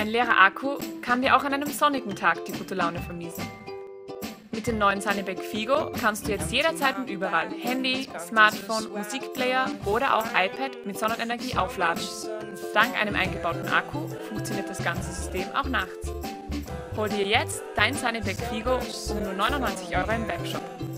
Ein leerer Akku kann dir auch an einem sonnigen Tag die gute Laune vermiesen. Mit dem neuen Sunnyback Figo kannst du jetzt jederzeit und überall Handy, Smartphone, Musikplayer oder auch iPad mit Sonnenenergie aufladen. Dank einem eingebauten Akku funktioniert das ganze System auch nachts. Hol dir jetzt dein Sunnyback Figo um nur 99 € im Webshop.